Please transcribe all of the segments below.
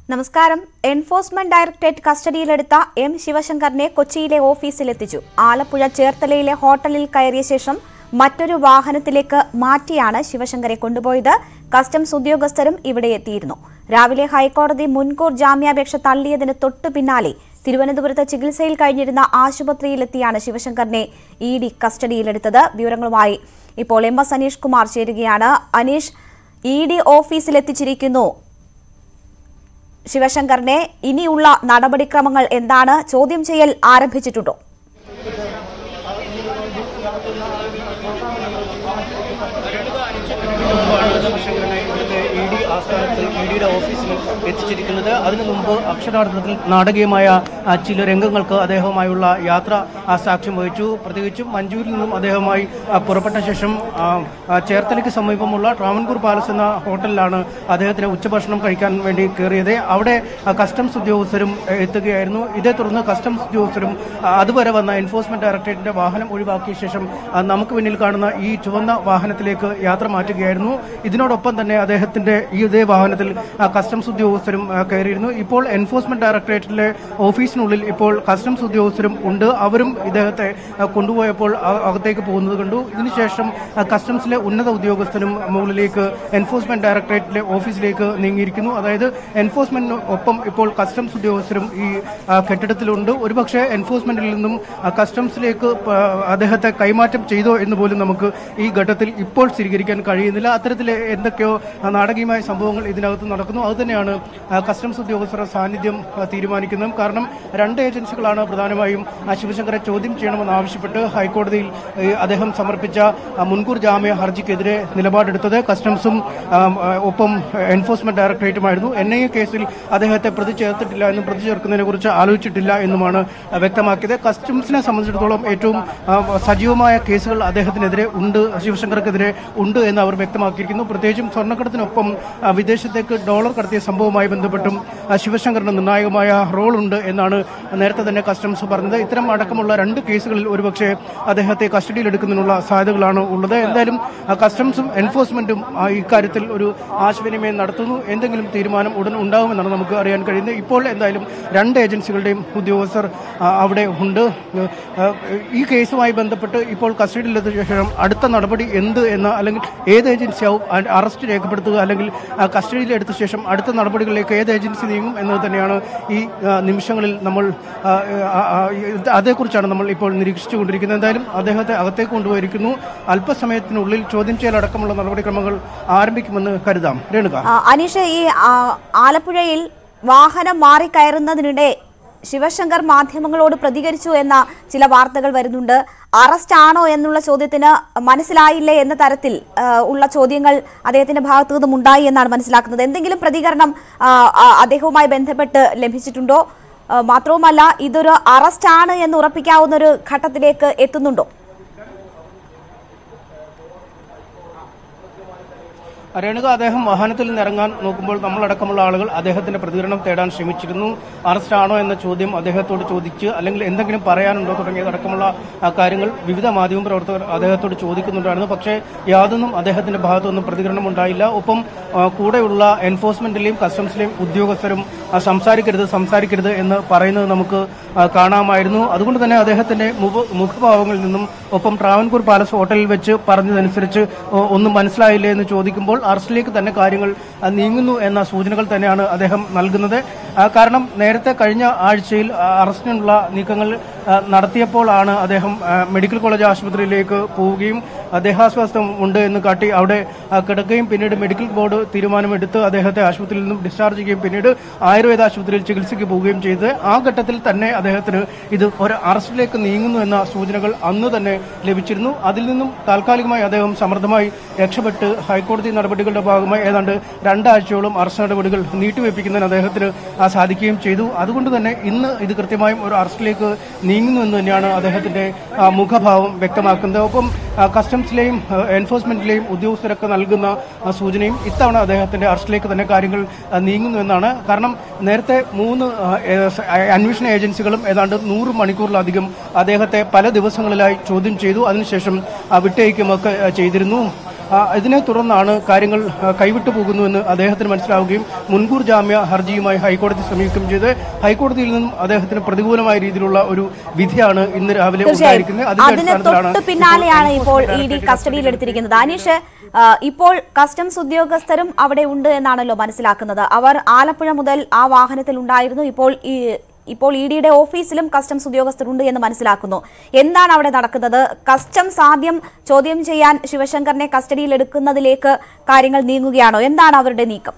നമസ്കാരം. Enforcement directorate കസ്റ്റഡിയിലെടുത്ത M ശിവശങ്കറിനെ കൊച്ചിയിലെ ഓഫീസിലെത്തിച്ചു. ആലപ്പുഴ ചേർത്തലയിലെ ഹോട്ടലിൽ കയറിയ ശേഷം മറ്റൊരു വാഹനത്തിലേക്ക് മാറ്റിയാണ് ശിവശങ്കറെ കൊണ്ടുപോയത്. കസ്റ്റംസ് ഉദ്യോഗസ്ഥരും ഇവിടെ എത്തിയിരുന്നു. രാവിലെ ഹൈക്കോടതി മുൻകൂർ ജാമ്യാപേക്ഷ തള്ളിയതിന് തൊട്ടു പിന്നാലെ തിരുവനന്തപുരത്ത് ചികിത്സയിൽ കഴിഞ്ഞിരുന്ന ആശുപത്രിയിലെത്തിയാണ് ശിവശങ്കറിനെ ഇഡി കസ്റ്റഡിയിലെടുത്തത്. വിവരങ്ങളുമായി ഇപ്പോൾ എം.എസ്. അനീഷ് കുമാർ ചേരുകയാണ്. അനീഷ്, ഇഡി ഓഫീസിലെത്തിച്ചിരിക്കുന്നു ശിവശങ്കറിനെ. ഇനിയുള്ള നടപടിക്രമങ്ങൾ എന്താണ്? ചോദ്യം ചെയ്യൽ ആരംഭിച്ചിട്ടുണ്ടോ? ഇഡിയുടെ ഓഫീസിൽ എത്തിച്ചിരിക്കുന്നത്. അതിനു മുമ്പ് അക്ഷരാർത്ഥത്തിൽ നാടകീയമായ ചില രംഗങ്ങൾക്ക് അദ്ദേഹവുമായുള്ള യാത്ര സാക്ഷ്യം വഹിച്ചു. പ്രത്യേകിച്ചും മഞ്ചൂരിൽ നിന്നും അദ്ദേഹവുമായി പുറപ്പെട്ട ശേഷം ചേർത്തലയ്ക്ക് സമീപമുള്ള ട്രാവൻകൂർ പാലസ് എന്ന ഹോട്ടലിലാണ് അദ്ദേഹത്തിന് ഉച്ചഭക്ഷണം കഴിക്കാൻ വേണ്ടി കയറിയത്. അവിടെ കസ്റ്റംസ് ഉദ്യോഗസ്ഥരും എത്തുകയായിരുന്നു. ഇതേ തുടർന്ന് കസ്റ്റംസ് ഉദ്യോഗസ്ഥരും അതുവരെ വന്ന എൻഫോഴ്സ്മെന്റ് ഡയറക്ടറേറ്റിന്റെ വാഹനം ഒഴിവാക്കിയ ശേഷം നമുക്ക് പിന്നിൽ കാണുന്ന ഈ ചുവന്ന വാഹനത്തിലേക്ക് യാത്ര മാറ്റുകയായിരുന്നു. ഇതിനോടൊപ്പം തന്നെ അദ്ദേഹത്തിന്റെ ഇതേ വാഹനത്തിൽ കസ്റ്റംസ് ഉദ്യോഗസ്ഥരും കയറിയിരുന്നു. ഇപ്പോൾ എൻഫോഴ്സ്മെന്റ് ഡയറക്ടറേറ്റിലെ ഓഫീസിനുള്ളിൽ ഇപ്പോൾ കസ്റ്റംസ് ഉദ്യോഗസ്ഥരും ഉണ്ട്. അവരും ഇദ്ദേഹത്തെ കൊണ്ടുപോയപ്പോൾ അകത്തേക്ക് പോകുന്നത് കണ്ടു. ഇതിനുശേഷം കസ്റ്റംസിലെ ഉന്നത ഉദ്യോഗസ്ഥരും മുകളിലേക്ക് എൻഫോഴ്സ്മെന്റ് ഡയറക്ടറേറ്റിലെ ഓഫീസിലേക്ക് നീങ്ങിയിരിക്കുന്നു. അതായത് എൻഫോഴ്സ്മെന്റിന് ഒപ്പം ഇപ്പോൾ കസ്റ്റംസ് ഉദ്യോഗസ്ഥരും ഈ കെട്ടിടത്തിലുണ്ട്. ഒരുപക്ഷെ എൻഫോഴ്സ്മെന്റിൽ നിന്നും കസ്റ്റംസിലേക്ക് അദ്ദേഹത്തെ കൈമാറ്റം ചെയ്തോ എന്ന് പോലും നമുക്ക് ഈ ഘട്ടത്തിൽ ഇപ്പോൾ സ്ഥിരീകരിക്കാൻ കഴിയുന്നില്ല. അത്തരത്തിൽ എന്തൊക്കെയോ നാടകീയമായ സംഭവങ്ങൾ ഇതിനകത്ത് നടക്കുന്നു. അതുതന്നെയാണ് കസ്റ്റംസ് ഉദ്യോഗസ്ഥരുടെ സാന്നിധ്യം തീരുമാനിക്കുന്നത്. കാരണം രണ്ട് ഏജൻസികളാണ് പ്രധാനമായും ശിവശങ്കറെ ചോദ്യം ചെയ്യണമെന്ന് ആവശ്യപ്പെട്ട് ഹൈക്കോടതിയിൽ അദ്ദേഹം സമർപ്പിച്ച മുൻകൂർ ജാമ്യ ഹർജിക്കെതിരെ നിലപാടെടുത്തത്. കസ്റ്റംസും ഒപ്പം എൻഫോഴ്സ്മെന്റ് ഡയറക്ടറേറ്റുമായിരുന്നു. NIA കേസിൽ അദ്ദേഹത്തെ പ്രതി ചേർത്തിട്ടില്ല എന്നും പ്രതി ചേർക്കുന്നതിനെ കുറിച്ച് ആലോചിച്ചിട്ടില്ല എന്നുമാണ് വ്യക്തമാക്കിയത്. കസ്റ്റംസിനെ സംബന്ധിച്ചിടത്തോളം ഏറ്റവും സജീവമായ കേസുകൾ അദ്ദേഹത്തിനെതിരെ ഉണ്ട്, ശിവശങ്കർക്കെതിരെ ഉണ്ട് എന്ന് അവർ വ്യക്തമാക്കിയിരിക്കുന്നു. പ്രത്യേകിച്ചും സ്വർണ്ണക്കടത്തിനൊപ്പം വിദേശത്തേക്ക് ഡോളർ കടത്തിയ സംഭവവുമായി ബന്ധപ്പെട്ടും ശിവശങ്കറിന് നിർണായകമായ റോളുണ്ട് എന്നാണ് നേരത്തെ തന്നെ കസ്റ്റംസ് പറഞ്ഞത്. ഇത്തരം അടക്കമുള്ള രണ്ട് കേസുകളിൽ ഒരുപക്ഷെ അദ്ദേഹത്തെ കസ്റ്റഡിയിലെടുക്കുന്നതിനുള്ള സാധ്യതകളാണ് ഉള്ളത്. എന്തായാലും കസ്റ്റംസും എൻഫോഴ്സ്മെന്റും ഇക്കാര്യത്തിൽ ഒരു ആശയവിനിമയം നടത്തുന്നു. എന്തെങ്കിലും തീരുമാനം ഉടൻ ഉണ്ടാകുമെന്നാണ് നമുക്ക് അറിയാൻ കഴിയുന്നത്. ഇപ്പോൾ എന്തായാലും രണ്ട് ഏജൻസികളുടെയും ഉദ്യോഗസ്ഥർ അവിടെ ഉണ്ട്. ഈ കേസുമായി ബന്ധപ്പെട്ട് ഇപ്പോൾ കസ്റ്റഡിയിലെത്തിയ ശേഷം അടുത്ത നടപടി എന്ത് എന്ന്, അല്ലെങ്കിൽ ഏത് ഏജൻസിയാവും അറസ്റ്റ് രേഖപ്പെടുത്തുക, അല്ലെങ്കിൽ കസ്റ്റഡിയിലെടുത്ത ശേഷം അടുത്ത നടപടികളിലേക്ക് ഏത് ഏജൻസി നീങ്ങും എന്നത് തന്നെയാണ് ഈ നിമിഷങ്ങളിൽ നമ്മൾ അതേക്കുറിച്ചാണ് നമ്മൾ ഇപ്പോൾ നിരീക്ഷിച്ചുകൊണ്ടിരിക്കുന്നത്. എന്തായാലും അദ്ദേഹത്തെ അകത്തേക്ക് കൊണ്ടുപോയിരിക്കുന്നു. അല്പസമയത്തിനുള്ളിൽ ചോദ്യം ചെയ്യലടക്കമുള്ള നടപടിക്രമങ്ങൾ ആരംഭിക്കുമെന്ന് കരുതാം. രേണുക. അനീഷ്, ഈ ആലപ്പുഴയിൽ വാഹനം മാറിക്കയറുന്നതിനിടെ ശിവശങ്കർ മാധ്യമങ്ങളോട് പ്രതികരിച്ചു എന്ന ചില വാർത്തകൾ വരുന്നുണ്ട്. അറസ്റ്റ് ആണോ എന്നുള്ള ചോദ്യത്തിന് മനസ്സിലായില്ലേ എന്ന തരത്തിൽ ഉള്ള ചോദ്യങ്ങൾ അദ്ദേഹത്തിന്റെ ഭാഗത്തു നിന്നും ഉണ്ടായി എന്നാണ് മനസ്സിലാക്കുന്നത്. എന്തെങ്കിലും പ്രതികരണം അദ്ദേഹവുമായി ബന്ധപ്പെട്ട് ലഭിച്ചിട്ടുണ്ടോ? മാത്രവുമല്ല, ഇതൊരു അറസ്റ്റ് ആണ് എന്ന് ഉറപ്പിക്കാവുന്ന ഒരു ഘട്ടത്തിലേക്ക് എത്തുന്നുണ്ടോ? രേണുക, അദ്ദേഹം വാഹനത്തിൽ നിന്ന് ഇറങ്ങാൻ നോക്കുമ്പോൾ നമ്മളടക്കമുള്ള ആളുകൾ അദ്ദേഹത്തിന്റെ പ്രതികരണം തേടാൻ ശ്രമിച്ചിരുന്നു. അറസ്റ്റ് ആണോ എന്ന ചോദ്യം അദ്ദേഹത്തോട് ചോദിച്ച്, അല്ലെങ്കിൽ എന്തെങ്കിലും പറയാനുണ്ടോ തുടങ്ങിയതടക്കമുള്ള കാര്യങ്ങൾ വിവിധ മാധ്യമ പ്രവർത്തകർ അദ്ദേഹത്തോട് ചോദിക്കുന്നുണ്ടായിരുന്നു. പക്ഷേ യാതൊന്നും അദ്ദേഹത്തിന്റെ ഭാഗത്തൊന്നും പ്രതികരണം ഉണ്ടായില്ല. ഒപ്പം കൂടെയുള്ള എൻഫോഴ്സ്മെന്റിലെയും കസ്റ്റംസിലെയും ഉദ്യോഗസ്ഥരും സംസാരിക്കരുത് എന്ന് പറയുന്നത് നമുക്ക് കാണാമായിരുന്നു. അതുകൊണ്ട് തന്നെ അദ്ദേഹത്തിന്റെ മുഖഭാവങ്ങളിൽ നിന്നും ഒപ്പം ട്രാവൻകൂർ പാലസ് ഹോട്ടലിൽ വെച്ച് പറഞ്ഞതനുസരിച്ച് ഒന്നും മനസ്സിലായില്ലേ എന്ന് ചോദിക്കുമ്പോൾ അറസ്റ്റിലേക്ക് തന്നെ കാര്യങ്ങൾ നീങ്ങുന്നു എന്ന സൂചനകൾ തന്നെയാണ് അദ്ദേഹം നൽകുന്നത്. കാരണം നേരത്തെ കഴിഞ്ഞ ആഴ്ചയിൽ അറസ്റ്റിനുള്ള നീക്കങ്ങൾ നടത്തിയപ്പോഴാണ് അദ്ദേഹം മെഡിക്കൽ കോളേജ് ആശുപത്രിയിലേക്ക് പോവുകയും ദേഹാസ്വാസ്ഥ്യം ഉണ്ട് എന്ന് കാട്ടി അവിടെ കിടക്കുകയും പിന്നീട് മെഡിക്കൽ ബോർഡ് തീരുമാനമെടുത്ത് അദ്ദേഹത്തെ ആശുപത്രിയിൽ നിന്നും ഡിസ്ചാർജ് ചെയ്യുകയും പിന്നീട് ആയുർവേദ ആശുപത്രിയിൽ ചികിത്സയ്ക്ക് പോവുകയും ചെയ്തത്. ആ ഘട്ടത്തിൽ തന്നെ അദ്ദേഹത്തിന് ഇത് ഒരു അറസ്റ്റിലേക്ക് നീങ്ങുന്നു എന്ന സൂചനകൾ അന്ന് തന്നെ ലഭിച്ചിരുന്നു. അതിൽ നിന്നും താൽക്കാലികമായി അദ്ദേഹം സമർത്ഥമായി രക്ഷപ്പെട്ട് ഹൈക്കോടതി നടപടികളുടെ ഭാഗമായി ഏതാണ്ട് 2 ആഴ്ചയോളം അറസ്റ്റ് നടപടികൾ നീട്ടിവെപ്പിക്കുന്നതിന് അദ്ദേഹത്തിന് സാധിക്കുകയും ചെയ്തു. അതുകൊണ്ട് തന്നെ ഇന്ന് ഇത് കൃത്യമായും ഒരു അറസ്റ്റിലേക്ക് നീങ്ങുന്നു എന്ന് തന്നെയാണ് അദ്ദേഹത്തിന്റെ മുഖഭാവം വ്യക്തമാക്കുന്നത്. ഒപ്പം കസ്റ്റംസിലെയും എൻഫോഴ്സ്മെന്റിലെയും ഉദ്യോഗസ്ഥരൊക്കെ നൽകുന്ന സൂചനയും ഇത്തവണ അദ്ദേഹത്തിന്റെ അറസ്റ്റിലേക്ക് തന്നെ കാര്യങ്ങൾ നീങ്ങുന്നു എന്നാണ്. കാരണം നേരത്തെ 3 അന്വേഷണ ഏജൻസികളും ഏതാണ്ട് 100 മണിക്കൂറിലധികം അദ്ദേഹത്തെ പല ദിവസങ്ങളിലായി ചോദ്യം ചെയ്തു. അതിനുശേഷം വിട്ടയക്കുകയൊക്കെ ചെയ്തിരുന്നു. ഇതിനെ തുടർന്നാണ് കാര്യങ്ങൾ കൈവിട്ടു പോകുന്നുവെന്ന് അദ്ദേഹത്തിന് മനസ്സിലാവുകയും മുൻകൂർ ജാമ്യ ഹർജിയുമായി ഹൈക്കോടതി സമീപിക്കുകയും ചെയ്ത് ഹൈക്കോടതിയിൽ നിന്നും അദ്ദേഹത്തിന് പ്രതികൂലമായ രീതിയിലുള്ള ഒരു വിധിയാണ് ഇന്ന് രാവിലെ ഉണ്ടായിരിക്കുന്നത്. അതിന് തൊട്ട് പിന്നാലെയാണ് ഇപ്പോൾ ഇഡി കസ്റ്റഡിയിലെടുത്തിരിക്കുന്നത്. അനീഷ്, ഇപ്പോൾ കസ്റ്റംസ് ഉദ്യോഗസ്ഥരും അവിടെ ഉണ്ട് എന്നാണല്ലോ മനസ്സിലാക്കുന്നത്. അവർ ആലപ്പുഴ മുതൽ ആ വാഹനത്തിൽ ഉണ്ടായിരുന്നു. ഇപ്പോൾ ഇ ഡിയുടെ ഓഫീസിലും കസ്റ്റംസ് ഉദ്യോഗസ്ഥരുണ്ട് എന്ന് മനസ്സിലാക്കുന്നു. എന്താണ് അവിടെ നടക്കുന്നത്? കസ്റ്റംസ് ആദ്യം ചോദ്യം ചെയ്യാൻ ശിവശങ്കറിനെ കസ്റ്റഡിയിൽ എടുക്കുന്നതിലേക്ക് കാര്യങ്ങൾ നീങ്ങുകയാണോ? എന്താണ് അവരുടെ നീക്കം?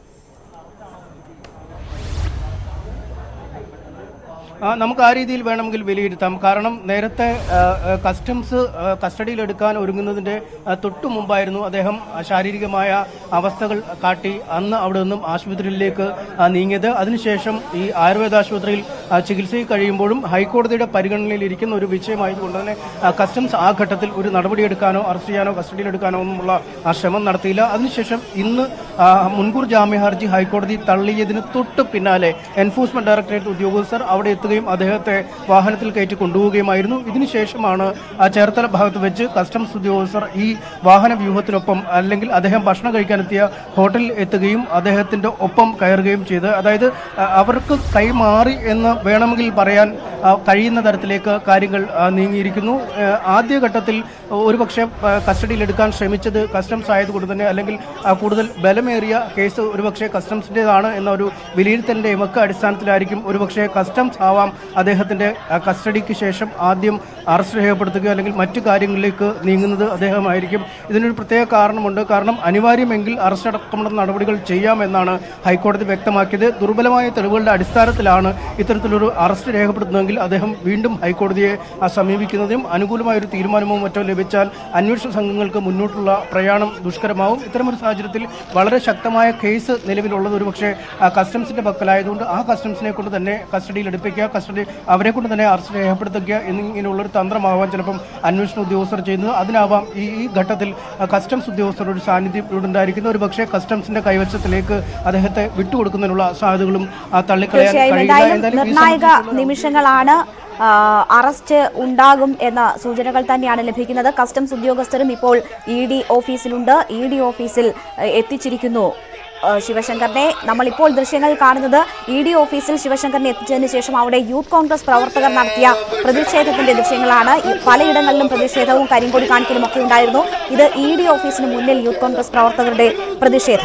നമുക്ക് ആ രീതിയിൽ വേണമെങ്കിൽ വിലയിരുത്താം. കാരണം നേരത്തെ കസ്റ്റംസ് കസ്റ്റഡിയിലെടുക്കാൻ ഒരുങ്ങുന്നതിൻ്റെ തൊട്ടു മുമ്പായിരുന്നു അദ്ദേഹം ശാരീരികമായ അവസ്ഥകൾ കാട്ടി അന്ന് അവിടെ നിന്നും ആശുപത്രിയിലേക്ക് നീങ്ങിയത്. അതിനുശേഷം ഈ ആയുർവേദ ആശുപത്രിയിൽ ചികിത്സയിൽ കഴിയുമ്പോഴും ഹൈക്കോടതിയുടെ പരിഗണനയിൽ ഇരിക്കുന്ന ഒരു വിഷയമായതുകൊണ്ട് തന്നെ കസ്റ്റംസ് ആ ഘട്ടത്തിൽ ഒരു നടപടിയെടുക്കാനോ അറസ്റ്റ് ചെയ്യാനോ കസ്റ്റഡിയിലെടുക്കാനോ ഒന്നുമുള്ള ശ്രമം നടത്തിയില്ല. അതിനുശേഷം ഇന്ന് മുൻകൂർ ജാമ്യ ഹർജി ഹൈക്കോടതി തള്ളിയതിന് തൊട്ട് പിന്നാലെ എൻഫോഴ്സ്മെന്റ് ഡയറക്ടറേറ്റ് ഉദ്യോഗസ്ഥർ അവിടെ എത്തുകയും അദ്ദേഹത്തെ വാഹനത്തിൽ കയറ്റി കൊണ്ടുപോവുകയുമായിരുന്നു. ഇതിനുശേഷമാണ് ചേർത്തല ഭാഗത്ത് വെച്ച് കസ്റ്റംസ് ഉദ്യോഗസ്ഥർ ഈ വാഹന വ്യൂഹത്തിനൊപ്പം അല്ലെങ്കിൽ അദ്ദേഹം ഭക്ഷണം കഴിക്കാനെത്തിയ ഹോട്ടലിൽ എത്തുകയും അദ്ദേഹത്തിന്റെ ഒപ്പം കയറുകയും ചെയ്ത്, അതായത് അവർക്ക് കൈമാറി എന്ന് വേണമെങ്കിൽ പറയാൻ കഴിയുന്ന തരത്തിലേക്ക് കാര്യങ്ങൾ നീങ്ങിയിരിക്കുന്നു. ആദ്യഘട്ടത്തിൽ ഒരുപക്ഷെ കസ്റ്റഡിയിലെടുക്കാൻ ശ്രമിച്ചത് കസ്റ്റംസ് ആയതുകൊണ്ട് തന്നെ അല്ലെങ്കിൽ കൂടുതൽ ബലമേറിയ കേസ് ഒരുപക്ഷെ കസ്റ്റംസിൻ്റെതാണ് എന്ന ഒരു വിലയിരുത്തലിന്റെ എമക്ക അടിസ്ഥാനത്തിലായിരിക്കും ഒരുപക്ഷെ കസ്റ്റംസ് ആവാം അദ്ദേഹത്തിന്റെ കസ്റ്റഡിക്ക് ശേഷം ആദ്യം അറസ്റ്റ് രേഖപ്പെടുത്തുക അല്ലെങ്കിൽ മറ്റു കാര്യങ്ങളിലേക്ക് നീങ്ങുന്നത് അദ്ദേഹമായിരിക്കും. ഇതിനൊരു പ്രത്യേക കാരണമുണ്ട്. കാരണം അനിവാര്യമെങ്കിൽ അറസ്റ്റ് അടക്കമുള്ള നടപടികൾ ചെയ്യാമെന്നാണ് ഹൈക്കോടതി വ്യക്തമാക്കിയത്. ദുർബലമായ തെളിവുകളുടെ അടിസ്ഥാനത്തിലാണ് ഇത്തരത്തിലൊരു അറസ്റ്റ് രേഖപ്പെടുത്തുന്നതെങ്കിൽ അദ്ദേഹം വീണ്ടും ഹൈക്കോടതിയെ സമീപിക്കുന്നതും അനുകൂലമായ ഒരു തീരുമാനമോ മറ്റോ ലഭിച്ചാൽ അന്വേഷണ സംഘങ്ങൾക്ക് മുന്നോട്ടുള്ള പ്രയാണം ദുഷ്കരമാവും. ഇത്തരമൊരു സാഹചര്യത്തിൽ വളരെ ശക്തമായ കേസ് നിലവിലുള്ളത് ഒരുപക്ഷെ കസ്റ്റംസിന്റെ പക്കലായതുകൊണ്ട് ആ കസ്റ്റംസിനെ കൊണ്ട് തന്നെ കസ്റ്റഡിയിൽ എടുപ്പിക്കുക, കസ്റ്റഡി അവരെ കൊണ്ട് തന്നെ അറസ്റ്റ് രേഖപ്പെടുത്തുക എന്നിങ്ങനെയുള്ളൊരു തന്ത്രമാവാം ചിലപ്പം അന്വേഷണ ഉദ്യോഗസ്ഥർ ചെയ്യുന്നത്. അതിനാവാം ഈ ഘട്ടത്തിൽ കസ്റ്റംസ് ഉദ്യോഗസ്ഥരുടെ ഒരു സാന്നിധ്യം ഇവിടെ ഉണ്ടായിരിക്കുന്ന ഒരു പക്ഷേ കസ്റ്റംസിന്റെ കൈവശത്തിലേക്ക് അദ്ദേഹത്തെ വിട്ടുകൊടുക്കുന്നതിനുള്ള സാധ്യതകളും തള്ളിക്കളയാൻ കഴിയില്ല. നിർണായക നിമിഷങ്ങളാണ്. അറസ്റ്റ് ഉണ്ടാകും എന്ന സൂചനകൾ തന്നെയാണ് ലഭിക്കുന്നത്. കസ്റ്റംസ് ഉദ്യോഗസ്ഥരും ഇപ്പോൾ ഇ ഡി ഓഫീസിലുണ്ട്. ഇ ഡി ഓഫീസിൽ എത്തിച്ചിരിക്കുന്നു ശിവശങ്കറിനെ. നമ്മളിപ്പോൾ ദൃശ്യങ്ങൾ കാണുന്നത് ഇ ഡി ഓഫീസിൽ ശിവശങ്കറിനെ എത്തിച്ചതിന് ശേഷം അവിടെ യൂത്ത് കോൺഗ്രസ് പ്രവർത്തകർ നടത്തിയ പ്രതിഷേധത്തിന്റെ ദൃശ്യങ്ങളാണ്. പലയിടങ്ങളിലും പ്രതിഷേധവും കരിങ്കൊടി കാണിക്കലും ഒക്കെ ഉണ്ടായിരുന്നു. ഇത് ഇ ഡി ഓഫീസിന് മുന്നിൽ യൂത്ത് കോൺഗ്രസ് പ്രവർത്തകരുടെ പ്രതിഷേധം.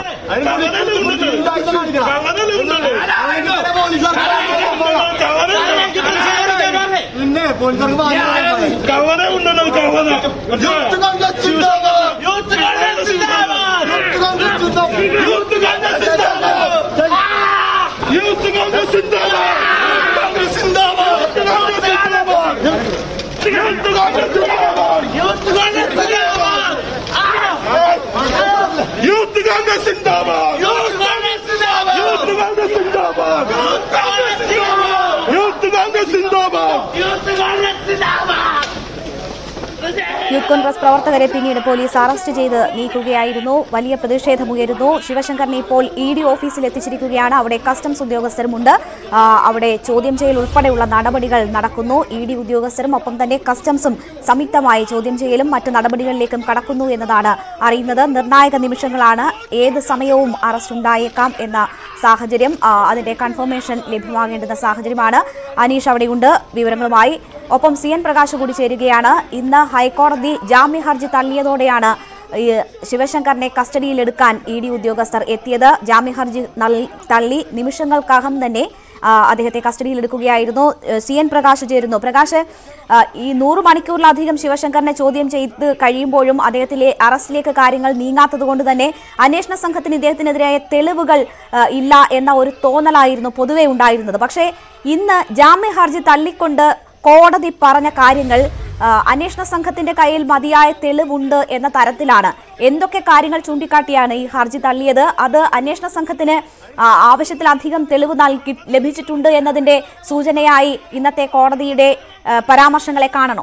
യൂത്ത് കോൺഗ്രസ് പ്രവർത്തകരെ പിന്നീട് പോലീസ് അറസ്റ്റ് ചെയ്ത് നീക്കുകയായിരുന്നു. വലിയ പ്രതിഷേധമുയരുന്നു. ശിവശങ്കറിനെ ഇപ്പോൾ ഇ ഡി ഓഫീസിൽ എത്തിച്ചിരിക്കുകയാണ്. അവിടെ കസ്റ്റംസ് ഉദ്യോഗസ്ഥരുമുണ്ട്. അവിടെ ചോദ്യം ചെയ്യൽ ഉൾപ്പെടെയുള്ള നടപടികൾ നടക്കുന്നു. ഇ ഡി ഉദ്യോഗസ്ഥരും ഒപ്പം തന്നെ കസ്റ്റംസും സംയുക്തമായി ചോദ്യം ചെയ്യലും മറ്റ് നടപടികളിലേക്കും കടക്കുന്നു എന്നതാണ് അറിയുന്നത്. നിർണായക നിമിഷങ്ങളാണ്. ഏത് സമയവും അറസ്റ്റ് ഉണ്ടായേക്കാം എന്ന സാഹചര്യം, അതിന്റെ കൺഫർമേഷൻ ലഭ്യമാകേണ്ടുന്ന സാഹചര്യമാണ്. അനീഷ് അവിടെയുണ്ട് വിവരങ്ങളുമായി. ഒപ്പം സി എൻ പ്രകാശ് കൂടി ചേരുകയാണ്. ഇന്ന് ഹൈക്കോടതി ജാമ്യ ഹർജി തള്ളിയതോടെയാണ് ശിവശങ്കറിനെ കസ്റ്റഡിയിലെടുക്കാൻ ഇ ഡി ഉദ്യോഗസ്ഥർ എത്തിയത്. ജാമ്യ ഹർജി തള്ളി നിമിഷങ്ങൾക്കകം തന്നെ അദ്ദേഹത്തെ കസ്റ്റഡിയിലെടുക്കുകയായിരുന്നു. സി എൻ പ്രകാശ് ചേരുന്നു. പ്രകാശ്, ഈ 100 മണിക്കൂറിലധികം ശിവശങ്കറിനെ ചോദ്യം ചെയ്ത് കഴിയുമ്പോഴും അദ്ദേഹത്തിലെ അറസ്റ്റിലേക്ക് കാര്യങ്ങൾ നീങ്ങാത്തത് കൊണ്ട് തന്നെ അന്വേഷണ സംഘത്തിന് ഇദ്ദേഹത്തിനെതിരായ തെളിവുകൾ ഇല്ല എന്ന ഒരു തോന്നലായിരുന്നു പൊതുവെ ഉണ്ടായിരുന്നത്. പക്ഷേ ഇന്ന് ജാമ്യ ഹർജി തള്ളിക്കൊണ്ട് കോടതി പറഞ്ഞ കാര്യങ്ങൾ അന്വേഷണ സംഘത്തിന്റെ കയ്യിൽ മതിയായ തെളിവുണ്ട് എന്ന തരത്തിലാണ്. എന്തൊക്കെ കാര്യങ്ങൾ ചൂണ്ടിക്കാട്ടിയാണ് ഈ ഹർജി തള്ളിയത്? അത് അന്വേഷണ സംഘത്തിന് ആവശ്യത്തിലധികം തെളിവ് ലഭിച്ചിട്ടുണ്ട് എന്നതിന്റെ സൂചനയായി ഇന്നത്തെ കോടതിയുടെ പരാമർശങ്ങളെ കാണണോ?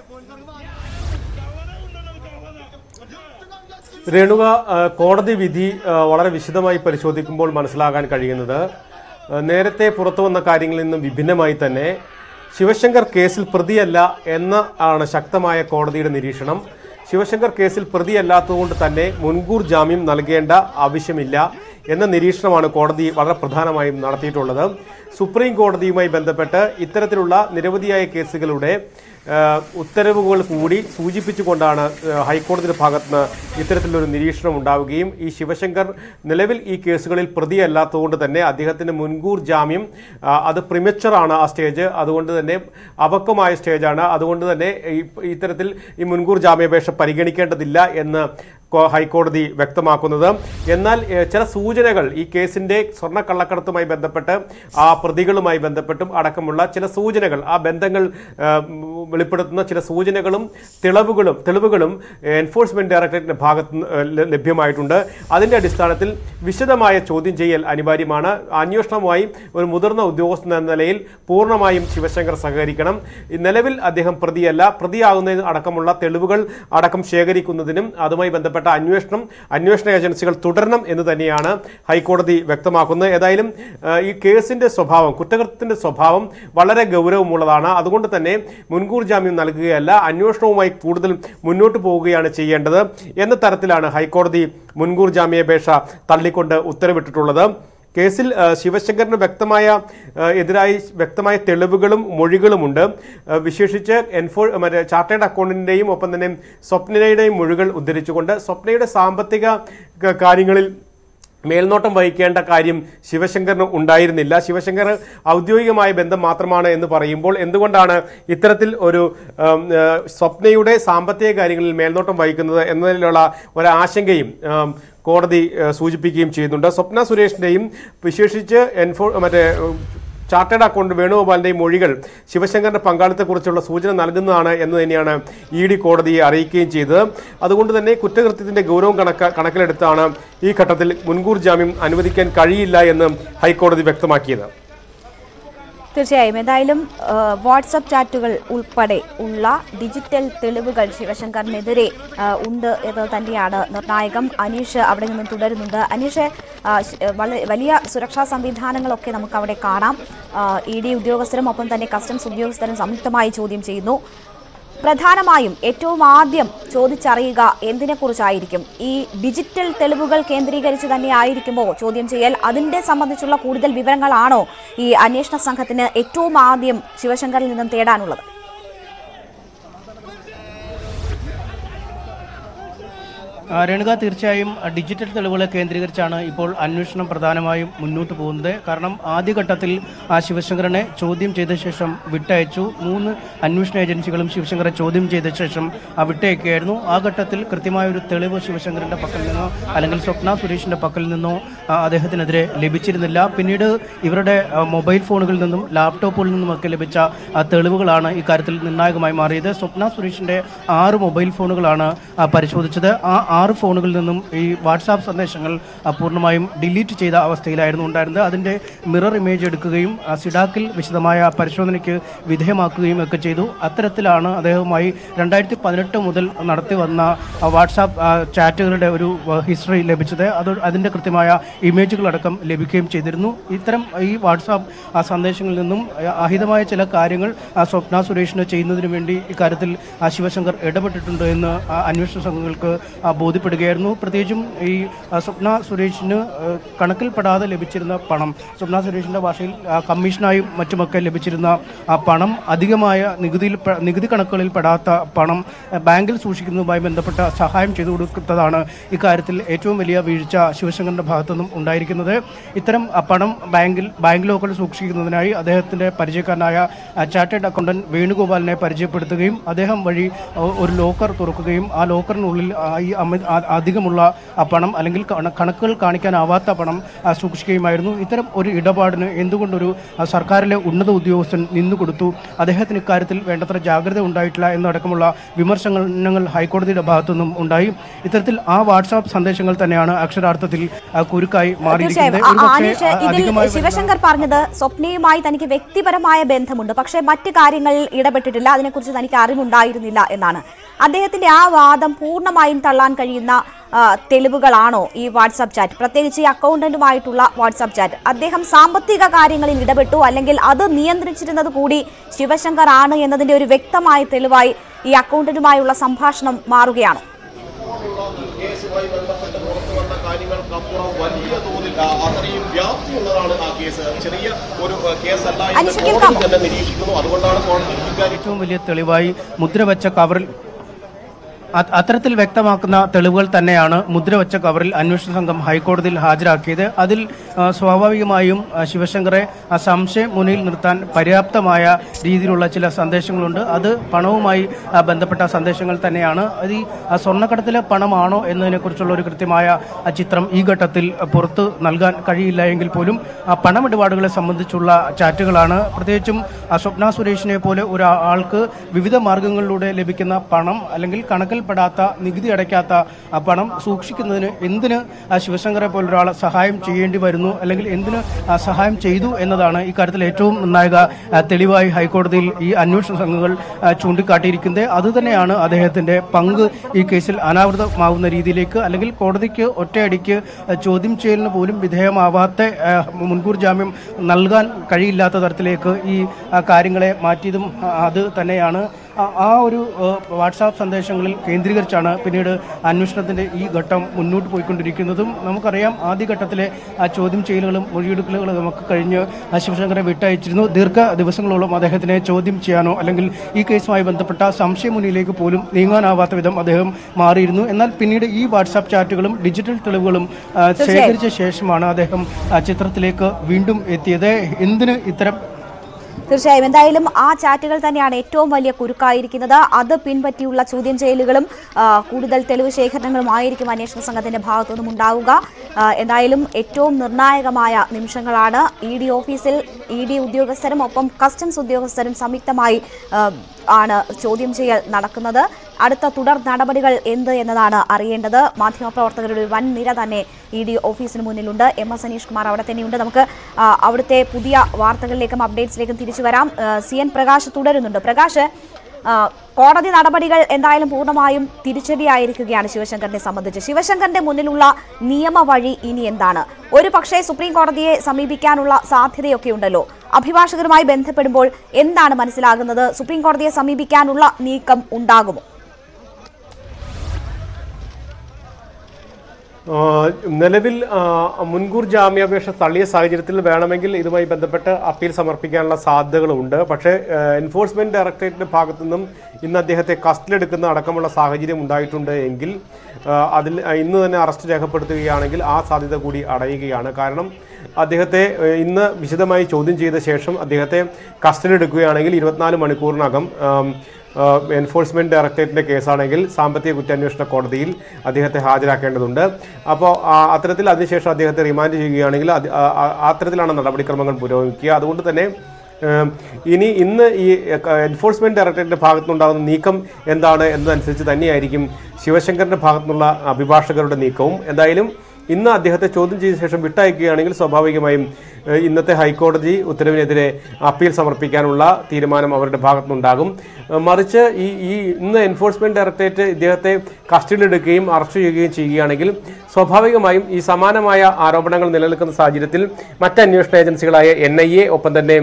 രേണുക, കോടതി വിധി വളരെ വിശദമായി പരിശോധിക്കുമ്പോൾ മനസ്സിലാകാൻ കഴിയുന്നത് നേരത്തെ പുറത്തു വന്ന കാര്യങ്ങളിൽ നിന്നും വിഭിന്നമായി തന്നെ ശിവശങ്കർ കേസിൽ പ്രതിയല്ല എന്ന ആണ് ശക്തമായ കോടതിയുടെ നിരീക്ഷണം. ശിവശങ്കർ കേസിൽ പ്രതിയല്ലാത്തതുകൊണ്ട് തന്നെ മുൻകൂർ ജാമ്യം നൽകേണ്ട ആവശ്യമില്ല എന്ന നിരീക്ഷണമാണ് കോടതി വളരെ പ്രധാനമായും നടത്തിയിട്ടുള്ളത്. സുപ്രീം കോടതിയുമായി ബന്ധപ്പെട്ട് ഇത്തരത്തിലുള്ള നിരവധിയായ കേസുകളുടെ ഉത്തരവുകൾ കൂടി സൂചിപ്പിച്ചുകൊണ്ടാണ് ഹൈക്കോടതിയുടെ ഭാഗത്തുനിന്ന് ഇത്തരത്തിലൊരു നിരീക്ഷണം ഉണ്ടാവുകയും ഈ ശിവശങ്കർ നിലവിൽ ഈ കേസുകളിൽ പ്രതിയല്ലാത്തതുകൊണ്ട് തന്നെ അദ്ദേഹത്തിന് മുൻകൂർ ജാമ്യം അത് പ്രിമച്ചറാണ് ആ സ്റ്റേജ്, അതുകൊണ്ട് തന്നെ അപക്വമായ സ്റ്റേജാണ്, അതുകൊണ്ട് തന്നെ ഇത്തരത്തിൽ ഈ മുൻകൂർ ജാമ്യാപേക്ഷ പരിഗണിക്കേണ്ടതില്ല എന്ന് ഹൈക്കോടതി വ്യക്തമാക്കുന്നത്. എന്നാൽ ചില സൂചനകൾ ഈ കേസിന്റെ സ്വർണ്ണക്കള്ളക്കടത്തുമായി ബന്ധപ്പെട്ട് ആ പ്രതികളുമായി ബന്ധപ്പെട്ടും അടക്കമുള്ള ചില സൂചനകൾ, ആ ബന്ധങ്ങൾ വെളിപ്പെടുത്തുന്ന ചില സൂചനകളും തെളിവുകളും എൻഫോഴ്സ്മെന്റ് ഡയറക്ടറേറ്റിന്റെ ഭാഗത്ത് ലഭ്യമായിട്ടുണ്ട്. അതിന്റെ അടിസ്ഥാനത്തിൽ വിശദമായ ചോദ്യം ചെയ്യൽ അനിവാര്യമാണ്. അന്വേഷണവുമായി ഒരു മുതിർന്ന ഉദ്യോഗസ്ഥൻ എന്ന നിലയിൽ പൂർണ്ണമായും ശിവശങ്കർ സഹകരിക്കണം. നിലവിൽ അദ്ദേഹം പ്രതിയല്ല, പ്രതിയാകുന്നതിന് അടക്കമുള്ള തെളിവുകൾ അടക്കം ശേഖരിക്കുന്നതിനും അതുമായി ബന്ധപ്പെട്ട അന്വേഷണ ഏജൻസികൾ തുടരണം എന്ന് തന്നെയാണ് ഹൈക്കോടതി വ്യക്തമാക്കുന്നത്. ഏതായാലും ഈ കേസിന്റെ സ്വഭാവം, കുറ്റകൃത്യത്തിന്റെ സ്വഭാവം വളരെ ഗൗരവമുള്ളതാണ്. അതുകൊണ്ട് തന്നെ മുൻകൂർ ജാമ്യം നൽകുകയല്ല, അന്വേഷണവുമായി കൂടുതൽ മുന്നോട്ട് പോവുകയാണ് ചെയ്യേണ്ടത് എന്ന തരത്തിലാണ് ഹൈക്കോടതി മുൻകൂർ ജാമ്യാപേക്ഷ തള്ളിക്കൊണ്ട് ഉത്തരവിട്ടിട്ടുള്ളത്. കേസിൽ ശിവശങ്കറിന് വ്യക്തമായ തെളിവുകളും മൊഴികളുമുണ്ട്. വിശേഷിച്ച് ചാർട്ടേഡ് അക്കൗണ്ടന്റിന്റെയും ഒപ്പം തന്നെ സ്വപ്നയുടെയും മൊഴികൾ ഉദ്ധരിച്ചുകൊണ്ട് സ്വപ്നയുടെ സാമ്പത്തിക കാര്യങ്ങളിൽ മേൽനോട്ടം വഹിക്കേണ്ട കാര്യം ശിവശങ്കറിന് ഉണ്ടായിരുന്നില്ല. ശിവശങ്കർ ഔദ്യോഗികമായ ബന്ധം മാത്രമാണ് എന്ന് പറയുമ്പോൾ എന്തുകൊണ്ടാണ് ഇത്തരത്തിൽ ഒരു സ്വപ്നയുടെ സാമ്പത്തിക കാര്യങ്ങളിൽ മേൽനോട്ടം വഹിക്കുന്നത് എന്നതിലുള്ള ഒരാശങ്കയും കോടതി സൂചിപ്പിക്കുകയും ചെയ്യുന്നുണ്ട്. സ്വപ്ന സുരേഷിന്റെയും വിശേഷിച്ച് ചാർട്ടേഡ് അക്കൗണ്ട് വേണുഗോപാലിന്റെയും മൊഴികൾ ശിവശങ്കറിന്റെ പങ്കാളിത്തത്തെക്കുറിച്ചുള്ള സൂചന നൽകുന്നതാണ് എന്ന് തന്നെയാണ് ഇ ഡി കോടതിയെ അറിയിക്കുകയും ചെയ്തത്. അതുകൊണ്ട് തന്നെ കുറ്റകൃത്യത്തിന്റെ ഗൗരവം കണക്കിലെടുത്താണ് ഈ ഘട്ടത്തിൽ മുൻകൂർ ജാമ്യം അനുവദിക്കാൻ കഴിയില്ല എന്ന് ഹൈക്കോടതി വ്യക്തമാക്കിയത്. തീർച്ചയായും എന്തായാലും വാട്സപ്പ് ചാറ്റുകൾ ഉൾപ്പെടെ ഉള്ള ഡിജിറ്റൽ തെളിവുകൾ ശിവശങ്കറിനെതിരെ ഉണ്ട് എന്ന് തന്നെയാണ് നിർണായകം. അനീഷ് അവിടെ നിന്നും തുടരുന്നുണ്ട്. അനീഷ്, വലിയ സുരക്ഷാ സംവിധാനങ്ങളൊക്കെ നമുക്ക് അവിടെ കാണാം. ഇ ഡി ഉദ്യോഗസ്ഥരും ഒപ്പം തന്നെ കസ്റ്റംസ് ഉദ്യോഗസ്ഥരും സംയുക്തമായി ചോദ്യം ചെയ്യുന്നു. പ്രധാനമായും ഏറ്റവും ആദ്യം ചോദിച്ചറിയുക എന്തിനെക്കുറിച്ചായിരിക്കും? ഈ ഡിജിറ്റൽ തെളിവുകൾ കേന്ദ്രീകരിച്ച് തന്നെ ആയിരിക്കുമോ ചോദ്യം ചെയ്യൽ? അതിന്റെ സംബന്ധിച്ചുള്ള കൂടുതൽ വിവരങ്ങളാണോ ഈ അന്വേഷണ സംഘത്തിന് ഏറ്റവും ആദ്യം ശിവശങ്കറിൽ നിന്നും തേടാനുള്ളത്? രേണുക, തീർച്ചയായും ഡിജിറ്റൽ തെളിവുകളെ കേന്ദ്രീകരിച്ചാണ് ഇപ്പോൾ അന്വേഷണം പ്രധാനമായും മുന്നോട്ട് പോകുന്നത്. കാരണം ആദ്യഘട്ടത്തിൽ ശിവശങ്കറിനെ ചോദ്യം ചെയ്ത ശേഷം വിട്ടയച്ചു. 3 അന്വേഷണ ഏജൻസികളും ശിവശങ്കറെ ചോദ്യം ചെയ്ത ശേഷം വിട്ടയക്കുകയായിരുന്നു. ആ ഘട്ടത്തിൽ കൃത്യമായൊരു തെളിവ് ശിവശങ്കറിന്റെ പക്കൽ നിന്നോ അല്ലെങ്കിൽ സ്വപ്ന സുരേഷിന്റെ പക്കൽ നിന്നോ അദ്ദേഹത്തിനെതിരെ ലഭിച്ചിരുന്നില്ല. പിന്നീട് ഇവരുടെ മൊബൈൽ ഫോണുകളിൽ നിന്നും ലാപ്ടോപ്പുകളിൽ നിന്നുമൊക്കെ ലഭിച്ച തെളിവുകളാണ് ഇക്കാര്യത്തിൽ നിർണായകമായി മാറിയത്. സ്വപ്ന സുരേഷിന്റെ 6 മൊബൈൽ ഫോണുകളാണ് പരിശോധിച്ചത്. ആ 6 ഫോണുകളിൽ നിന്നും ഈ വാട്സാപ്പ് സന്ദേശങ്ങൾ പൂർണ്ണമായും ഡിലീറ്റ് ചെയ്ത അവസ്ഥയിലായിരുന്നു ഉണ്ടായിരുന്നത്. അതിൻ്റെ മിറർ ഇമേജ് എടുക്കുകയും സിഡാക്കിൽ വിശദമായ പരിശോധനയ്ക്ക് വിധേയമാക്കുകയും ഒക്കെ ചെയ്തു. അത്തരത്തിലാണ് അദ്ദേഹവുമായി 2018 മുതൽ നടത്തി വന്ന വാട്സാപ്പ് ചാറ്റുകളുടെ ഒരു ഹിസ്റ്ററി ലഭിച്ചത്. അതിൻ്റെ കൃത്യമായ ഇമേജുകളടക്കം ലഭിക്കുകയും ചെയ്തിരുന്നു. ഇത്തരം ഈ വാട്സാപ്പ് സന്ദേശങ്ങളിൽ നിന്നും അഹിതമായ ചില കാര്യങ്ങൾ സ്വപ്ന സുരേഷിന് ചെയ്യുന്നതിന് വേണ്ടി ഇക്കാര്യത്തിൽ ശിവശങ്കർ ഇടപെട്ടിട്ടുണ്ട് എന്ന് അന്വേഷണ സംഘങ്ങൾക്ക് ബോധ്യപ്പെടുകയായിരുന്നു. പ്രത്യേകിച്ചും ഈ സ്വപ്ന സുരേഷിന് കണക്കിൽപ്പെടാതെ ലഭിച്ചിരുന്ന പണം, സ്വപ്ന സുരേഷിൻ്റെ ഭാഷയിൽ കമ്മീഷനായും മറ്റുമൊക്കെ ലഭിച്ചിരുന്ന പണം, അധികമായ നികുതി കണക്കുകളിൽ പെടാത്ത പണം ബാങ്കിൽ സൂക്ഷിക്കുന്നതുമായി ബന്ധപ്പെട്ട സഹായം ചെയ്തു കൊടുക്കുന്നതാണ് ഇക്കാര്യത്തിൽ ഏറ്റവും വലിയ വീഴ്ച ശിവശങ്കറിൻ്റെ ഭാഗത്തുനിന്നും ഉണ്ടായിരിക്കുന്നത്. ഇത്തരം പണം ബാങ്ക് ലോക്കറിൽ സൂക്ഷിക്കുന്നതിനായി അദ്ദേഹത്തിൻ്റെ പരിചയക്കാരനായ ചാർട്ടേഡ് അക്കൗണ്ടന്റ് വേണുഗോപാലിനെ പരിചയപ്പെടുത്തുകയും അദ്ദേഹം വഴി ഒരു ലോക്കർ തുറക്കുകയും ആ ലോക്കറിനുള്ളിൽ ഈ അധികമുള്ള പണം അല്ലെങ്കിൽ കണക്കുകൾ കാണിക്കാനാവാത്ത പണം സൂക്ഷിക്കുകയുമായിരുന്നു. ഇത്തരം ഒരു ഇടപാടിന് എന്തുകൊണ്ടൊരു സർക്കാരിലെ ഉന്നത ഉദ്യോഗസ്ഥൻ നിന്നുകൊടുത്തു? അദ്ദേഹത്തിന് ഇക്കാര്യത്തിൽ വേണ്ടത്ര ജാഗ്രത ഉണ്ടായിട്ടില്ല എന്നടക്കമുള്ള വിമർശനങ്ങൾ ഹൈക്കോടതിയുടെ ഭാഗത്തുനിന്നും ഉണ്ടായി. ഇത്തരത്തിൽ ആ വാട്സാപ്പ് സന്ദേശങ്ങൾ തന്നെയാണ് അക്ഷരാർത്ഥത്തിൽ കുരുക്കായി മാറിയിരിക്കുന്നത്. ശിവശങ്കർ പറഞ്ഞത് സ്വപ്നയുമായി തനിക്ക് വ്യക്തിപരമായ ബന്ധമുണ്ട്, പക്ഷേ മറ്റ് കാര്യങ്ങളിൽ ഇടപെട്ടിട്ടില്ല, അതിനെക്കുറിച്ച് തനിക്ക് അറിവുണ്ടായിരുന്നില്ല എന്നാണ്. അദ്ദേഹത്തിന്റെ ആ വാദം പൂർണ്ണമായും തള്ളാൻ കഴിയുന്ന തെളിവുകളാണോ ഈ വാട്സാപ്പ് ചാറ്റ്, പ്രത്യേകിച്ച് ഈ അക്കൗണ്ടന്റുമായിട്ടുള്ള വാട്സാപ്പ് ചാറ്റ്? അദ്ദേഹം സാമ്പത്തിക കാര്യങ്ങളിൽ ഇടപെട്ടു, അല്ലെങ്കിൽ അത് നിയന്ത്രിച്ചിരുന്നത് കൂടി ശിവശങ്കർ ആണ് എന്നതിന്റെ ഒരു വ്യക്തമായ തെളിവായി ഈ അക്കൗണ്ടന്റുമായുള്ള സംഭാഷണം മാറുകയാണ്. ഏറ്റവും വലിയ തെളിവായി മുദ്രവെച്ച കവറിൽ അത്തരത്തിൽ വ്യക്തമാക്കുന്ന തെളിവുകൾ തന്നെയാണ് മുദ്രവെച്ച കവറിൽ അന്വേഷണ സംഘം ഹൈക്കോടതിയിൽ ഹാജരാക്കിയത്. അതിൽ സ്വാഭാവികമായും ശിവശങ്കറെ സംശയം മുന്നിൽ നിർത്താൻ പര്യാപ്തമായ രീതിയിലുള്ള ചില സന്ദേശങ്ങളുണ്ട്. അത് പണവുമായി ബന്ധപ്പെട്ട സന്ദേശങ്ങൾ തന്നെയാണ്. അത് ഈ സ്വർണ്ണക്കടത്തിലെ പണമാണോ എന്നതിനെക്കുറിച്ചുള്ള ഒരു കൃത്യമായ ചിത്രം ഈ ഘട്ടത്തിൽ പുറത്ത് നൽകാൻ കഴിയില്ല എങ്കിൽ പോലും പണമിടപാടുകളെ സംബന്ധിച്ചുള്ള ചാറ്റുകളാണ്. പ്രത്യേകിച്ചും സ്വപ്ന സുരേഷിനെ പോലെ ഒരാൾക്ക് വിവിധ മാർഗങ്ങളിലൂടെ ലഭിക്കുന്ന പണം, അല്ലെങ്കിൽ കണക്കിൽ പെടാത്ത, നികുതി അടയ്ക്കാത്ത പണം സൂക്ഷിക്കുന്നതിന് എന്തിന് ശിവശങ്കറെ പോലൊരാളെ സഹായം ചെയ്യേണ്ടി വരുന്നു, അല്ലെങ്കിൽ എന്തിന് സഹായം ചെയ്തു എന്നതാണ് ഇക്കാര്യത്തിൽ ഏറ്റവും നിർണായക തെളിവായി ഹൈക്കോടതിയിൽ ഈ അന്വേഷണ സംഘങ്ങൾ ചൂണ്ടിക്കാട്ടിയിരിക്കുന്നത്. അതുതന്നെയാണ് അദ്ദേഹത്തിന്റെ പങ്ക് ഈ കേസിൽ അനാവൃതമാവുന്ന രീതിയിലേക്ക്, അല്ലെങ്കിൽ കോടതിക്ക് ഒറ്റയടിക്ക് ചോദ്യം ചെയ്യലിന് പോലും വിധേയമാവാത്ത, മുൻകൂർ ജാമ്യം നൽകാൻ കഴിയില്ലാത്ത തരത്തിലേക്ക് ഈ കാര്യങ്ങളെ മാറ്റിയതും അത് തന്നെയാണ്. ആ ഒരു വാട്സാപ്പ് സന്ദേശങ്ങളിൽ കേന്ദ്രീകരിച്ചാണ് പിന്നീട് അന്വേഷണത്തിന്റെ ഈ ഘട്ടം മുന്നോട്ട് പോയിക്കൊണ്ടിരിക്കുന്നതും. നമുക്കറിയാം, ആദ്യഘട്ടത്തിലെ ചോദ്യം ചെയ്യലുകളും മൊഴിയെടുക്കലുകളും നമുക്ക് കഴിഞ്ഞ് ശിവശങ്കറെ വിട്ടയച്ചിരുന്നു. ദീർഘ ദിവസങ്ങളോളം അദ്ദേഹത്തിനെ ചോദ്യം ചെയ്യാനോ അല്ലെങ്കിൽ ഈ കേസുമായി ബന്ധപ്പെട്ട സംശയമുന്നിലേക്ക് പോലും നീങ്ങാനാവാത്ത വിധം അദ്ദേഹം മാറിയിരുന്നു. എന്നാൽ പിന്നീട് ഈ വാട്സാപ്പ് ചാറ്റുകളും ഡിജിറ്റൽ തെളിവുകളും ശേഖരിച്ച ശേഷമാണ് അദ്ദേഹം ചിത്രത്തിലേക്ക് വീണ്ടും എത്തിയത്. എന്തിന് ഇത്തരം തീർച്ചയായും എന്തായാലും ആ ചാറ്റുകൾ തന്നെയാണ് ഏറ്റവും വലിയ കുരുക്കായിരിക്കുന്നത്. അത് പിൻപറ്റിയുള്ള ചോദ്യം ചെയ്യലുകളും കൂടുതൽ തെളിവ് ശേഖരണങ്ങളും ആയിരിക്കും അന്വേഷണ സംഘത്തിന്റെ ഭാഗത്തുനിന്നും ഉണ്ടാവുക. എന്തായാലും ഏറ്റവും നിർണായകമായ നിമിഷങ്ങളാണ്. ഇ.ഡി. ഓഫീസിൽ ഇ.ഡി. ഉദ്യോഗസ്ഥരും ഒപ്പം കസ്റ്റംസ് ഉദ്യോഗസ്ഥരും സംയുക്തമായി ആണ് ചോദ്യം ചെയ്യൽ നടക്കുന്നത്. അടുത്ത തുടർ നടപടികൾ എന്ത് എന്നതാണ് അറിയേണ്ടത്. മാധ്യമപ്രവർത്തകരുടെ ഒരു വൻ നിര തന്നെ ഇ.ഡി. ഓഫീസിന് മുന്നിലുണ്ട്. എം.എസ്. സനീഷ് കുമാർ അവിടെ തന്നെയുണ്ട്. നമുക്ക് അവിടുത്തെ പുതിയ വാർത്തകളിലേക്കും അപ്ഡേറ്റ്സിലേക്കും തിരിച്ചു വരാം. CN പ്രകാശ് തുടരുന്നുണ്ട്. പ്രകാശ്, കോടതി നടപടികൾ എന്തായാലും പൂർണ്ണമായും തിരിച്ചടിയായിരിക്കുകയാണ് ശിവശങ്കറിനെ സംബന്ധിച്ച്. ശിവശങ്കറിന്റെ മുന്നിലുള്ള നിയമ വഴി ഇനി എന്താണ്? ഒരു പക്ഷേ സുപ്രീം കോടതിയെ സമീപിക്കാനുള്ള സാധ്യതയൊക്കെ ഉണ്ടല്ലോ. അഭിഭാഷകരുമായി ബന്ധപ്പെടുമ്പോൾ എന്താണ് മനസ്സിലാകുന്നത്? സുപ്രീം കോടതിയെ സമീപിക്കാനുള്ള നീക്കം ഉണ്ടാകുമോ? നിലവിൽ മുൻകൂർ ജാമ്യാപേക്ഷ തള്ളിയ സാഹചര്യത്തിൽ വേണമെങ്കിൽ ഇതുമായി ബന്ധപ്പെട്ട് അപ്പീൽ സമർപ്പിക്കാനുള്ള സാധ്യതകളുണ്ട്. പക്ഷേ എൻഫോഴ്സ്മെന്റ് ഡയറക്ടറേറ്റിന്റെ ഭാഗത്തു നിന്നും ഇന്ന് അദ്ദേഹത്തെ കസ്റ്റഡിയിലെടുക്കുന്ന അടക്കമുള്ള സാഹചര്യം ഉണ്ടായിട്ടുണ്ട് എങ്കിൽ അതിൽ ഇന്ന് തന്നെ അറസ്റ്റ് രേഖപ്പെടുത്തുകയാണെങ്കിൽ ആ സാധ്യത കൂടി അടയുകയാണ്. കാരണം അദ്ദേഹത്തെ ഇന്ന് വിശദമായി ചോദ്യം ചെയ്ത ശേഷം അദ്ദേഹത്തെ കസ്റ്റഡിയിലെടുക്കുകയാണെങ്കിൽ 24 മണിക്കൂറിനകം എൻഫോഴ്സ്മെന്റ് ഡയറക്ടറേറ്റിന്റെ കേസാണെങ്കിൽ സാമ്പത്തിക കുറ്റാന്വേഷണ കോടതിയിൽ അദ്ദേഹത്തെ ഹാജരാക്കേണ്ടതുണ്ട്. അപ്പോൾ അത്തരത്തിൽ അതിനുശേഷം അദ്ദേഹത്തെ റിമാൻഡ് ചെയ്യുകയാണെങ്കിൽ അത്തരത്തിലാണ് നടപടിക്രമങ്ങൾ പുരോഗമിക്കുക. അതുകൊണ്ട് തന്നെ ഇന്ന് ഈ എൻഫോഴ്സ്മെന്റ് ഡയറക്ടറേറ്റിന്റെ ഭാഗത്തുനിന്നുണ്ടാകുന്ന നീക്കം എന്താണ് എന്നതനുസരിച്ച് തന്നെയായിരിക്കും ശിവശങ്കറിന്റെ ഭാഗത്തുനിന്നുള്ള അഭിഭാഷകരുടെ നീക്കവും. എന്തായാലും ഇന്ന് അദ്ദേഹത്തെ ചോദ്യം ചെയ്ത ശേഷം വിട്ടയക്കുകയാണെങ്കിൽ സ്വാഭാവികമായും ഇന്നത്തെ ഹൈക്കോടതി ഉത്തരവിനെതിരെ അപ്പീൽ സമർപ്പിക്കാനുള്ള തീരുമാനം അവരുടെ ഭാഗത്തുനിന്നുണ്ടാകും. മറിച്ച് ഇന്ന് എൻഫോഴ്സ്മെന്റ് ഡയറക്ടറേറ്റ് ഇദ്ദേഹത്തെ കസ്റ്റഡിയിലെടുക്കുകയും അറസ്റ്റ് ചെയ്യുകയും ചെയ്യുകയാണെങ്കിൽ സ്വാഭാവികമായും ഈ സമാനമായ ആരോപണങ്ങൾ നിലനിൽക്കുന്ന സാഹചര്യത്തിൽ മറ്റ് അന്വേഷണ ഏജൻസികളായ NIA ഒപ്പം തന്നെ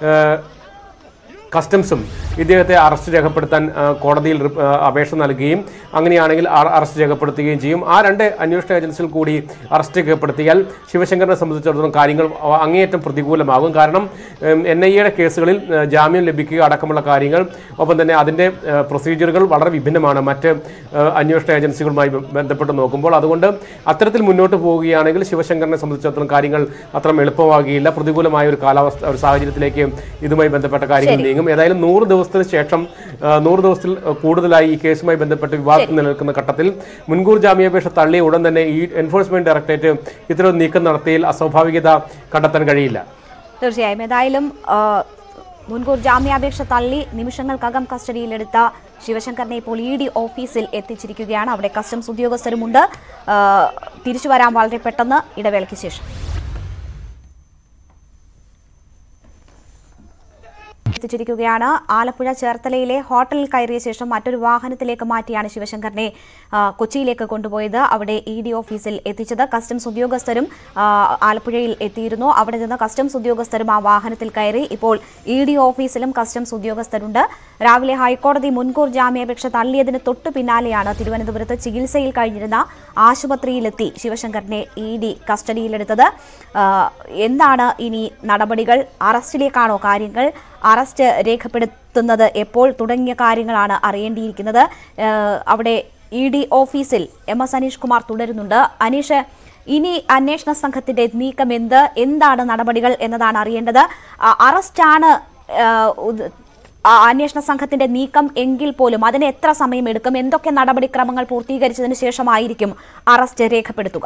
കസ്റ്റംസും ഇദ്ദേഹത്തെ അറസ്റ്റ് രേഖപ്പെടുത്താൻ കോടതിയിൽ അപേക്ഷ നൽകുകയും അങ്ങനെയാണെങ്കിൽ അറസ്റ്റ് രേഖപ്പെടുത്തുകയും ചെയ്യും. ആ രണ്ട് അന്വേഷണ ഏജൻസികൾ കൂടി അറസ്റ്റ് രേഖപ്പെടുത്തിയാൽ ശിവശങ്കറിനെ സംബന്ധിച്ചിടത്തോളം കാര്യങ്ങൾ അങ്ങേയറ്റം പ്രതികൂലമാകും. കാരണം NIA കേസുകളിൽ ജാമ്യം ലഭിക്കുക അടക്കമുള്ള കാര്യങ്ങൾ ഒപ്പം തന്നെ അതിൻ്റെ പ്രൊസീജിയറുകൾ വളരെ വിഭിന്നമാണ് മറ്റ് അന്വേഷണ ഏജൻസികളുമായി ബന്ധപ്പെട്ട് നോക്കുമ്പോൾ. അതുകൊണ്ട് അത്തരത്തിൽ മുന്നോട്ട് പോവുകയാണെങ്കിൽ ശിവശങ്കറിനെ സംബന്ധിച്ചിടത്തോളം കാര്യങ്ങൾ അത്ര എളുപ്പമാകുകയില്ല. പ്രതികൂലമായ ഒരു സാഹചര്യത്തിലേക്ക് ഇതുമായി ബന്ധപ്പെട്ട കാര്യങ്ങൾ നീങ്ങും. ഏതായാലും 100 ദിവസത്തിന് ശേഷം 100 ദിവസത്തിൽ കൂടുതലായി ഈ കേസുമായി ബന്ധപ്പെട്ട് വിവാദത്തിൽ നിലനിൽക്കുന്ന ഘട്ടത്തിൽ മുൻകൂർ ജാമ്യാപേക്ഷ തള്ളിയ ഉടൻ തന്നെ ഈ എൻഫോഴ്സ്മെന്റ് ഡയറക്ടറേറ്റ് ഇത്തരം നീക്കം നടത്തിയതിൽ അസ്വാഭാവികത കണ്ടെത്താൻ കഴിയില്ല. തീർച്ചയായും ഏതായാലും മുൻകൂർ ജാമ്യാപേക്ഷ തള്ളി നിമിഷങ്ങൾക്കകം കസ്റ്റഡിയിലെടുത്ത ശിവശങ്കറിനെ ഇപ്പോൾ ED ഓഫീസിൽ എത്തിച്ചിരിക്കുകയാണ്. അവിടെ കസ്റ്റംസ് ഉദ്യോഗസ്ഥരുമുണ്ട്. തിരിച്ചു വരാൻ വളരെ പെട്ടെന്ന് ഇടവേളയ്ക്ക് ശേഷം. എത്തിച്ചിരിക്കുകയാണ്. ആലപ്പുഴ ചേർത്തലയിലെ ഹോട്ടലിൽ കയറിയ ശേഷം മറ്റൊരു വാഹനത്തിലേക്ക് മാറ്റിയാണ് ശിവശങ്കറിനെ കൊച്ചിയിലേക്ക് കൊണ്ടുപോയത്. അവിടെ ED ഓഫീസിൽ എത്തിച്ചത്. കസ്റ്റംസ് ഉദ്യോഗസ്ഥരും ആലപ്പുഴയിൽ എത്തിയിരുന്നു. അവിടെ നിന്ന് കസ്റ്റംസ് ഉദ്യോഗസ്ഥരും ആ വാഹനത്തിൽ കയറി. ഇപ്പോൾ ED ഓഫീസിലും കസ്റ്റംസ് ഉദ്യോഗസ്ഥരുണ്ട്. രാവിലെ ഹൈക്കോടതി മുൻകൂർ ജാമ്യാപേക്ഷ തള്ളിയതിന് തൊട്ടു പിന്നാലെയാണ് തിരുവനന്തപുരത്ത് ചികിത്സയിൽ കഴിഞ്ഞിരുന്ന ആശുപത്രിയിലെത്തി ശിവശങ്കറിനെ ED കസ്റ്റഡിയിലെടുത്തത്. എന്താണ് ഇനി നടപടികൾ? അറസ്റ്റിലേക്കാണോ കാര്യങ്ങൾ? അറസ്റ്റ് രേഖപ്പെടുത്തുന്നത് എപ്പോൾ തുടങ്ങിയ കാര്യങ്ങളാണ് അറിയേണ്ടിയിരിക്കുന്നത്. അവിടെ ED ഓഫീസിൽ MS അനീഷ് കുമാർ തുടരുന്നുണ്ട്. അനീഷ്, ഇനി അന്വേഷണ സംഘത്തിന്റെ നീക്കം എന്താണ് നടപടികൾ എന്നതാണ് അറിയേണ്ടത്. അറസ്റ്റാണ് അന്വേഷണ സംഘത്തിന്റെ നീക്കം എങ്കിൽ പോലും അതിന് എത്ര സമയമെടുക്കും? എന്തൊക്കെ നടപടിക്രമങ്ങൾ പൂർത്തീകരിച്ചതിന് ശേഷമായിരിക്കും അറസ്റ്റ് രേഖപ്പെടുത്തുക?